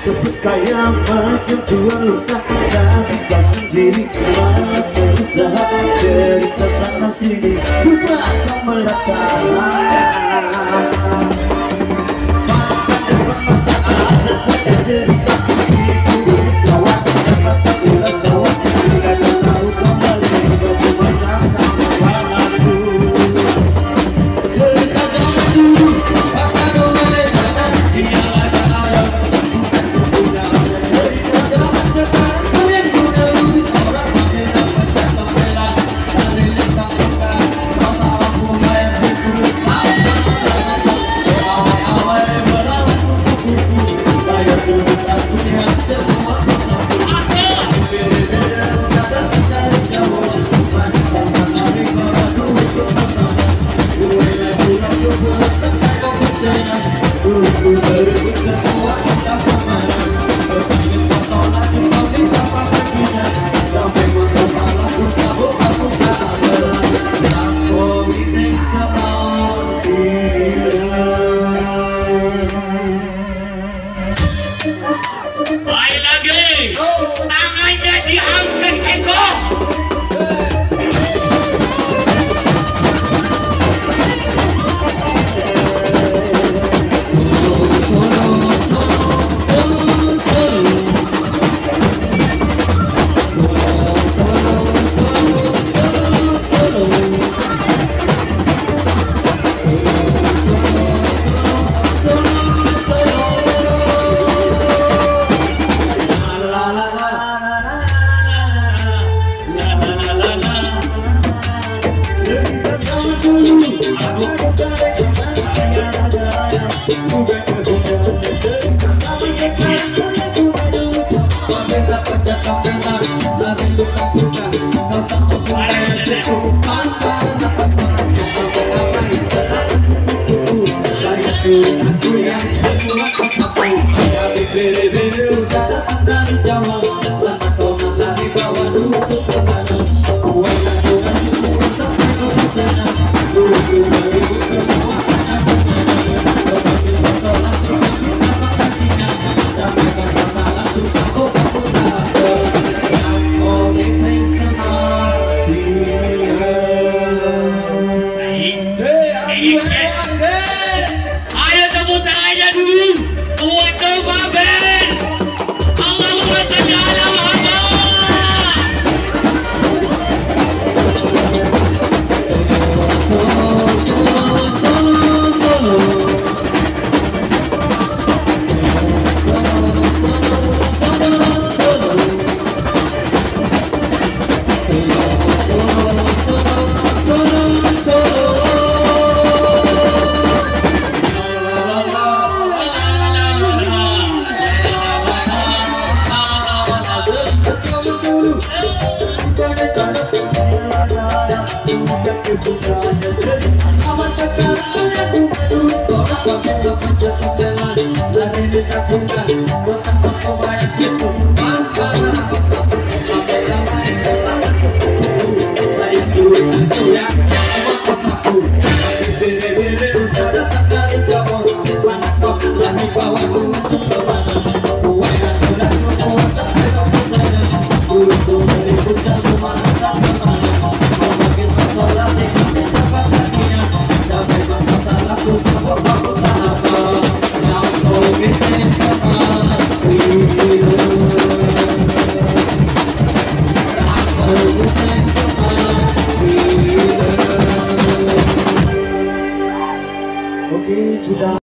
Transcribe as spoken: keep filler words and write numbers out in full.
Sebut kaya macam jual luka, tapi kau sendiri malas berusaha. Cerita sana sini ku bakal merata. Ada saja cerita itu kawan macam ulas sawah. Bila kau tahu kembali bagi macam kawanku. Cerita zaman dulu bakal kembali datang. Dia ada ada bukan punya. Cerita zaman sekarang kalian guna duit orang pakai dapat jatuh bela. Dari lengkap buka kau tak mampu bayar sepuluh. Awal-awal berawal kuku-kuku bayar duit aku yang semua bersatu. Beda-beda kadang dari jauh. Mana-mana hari kau duit kau makan. Gue nak pulang ke pulang sampai kau kesenang. Ku beri semua tak kemana. Berpikir masalah di kau di tapak kakinya. Sampai masalah ku tak buka ku tak ada. Aku bising sama dia. Baik lagi, tangannya diangkat Eko. Ayo tepuk tangannya dulu buat Nova Band. Allahumma sholli ala Muhammad. Oke, sudah.